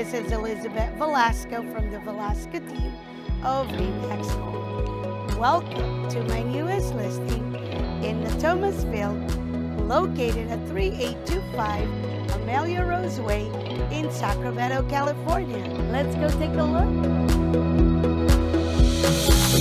This is Elizabeth Velasco from the Velasco team of Remax Home. Welcome to my newest listing in the Thomasville, located at 3825 Amelia Rose Way in Sacramento, California. Let's go take a look.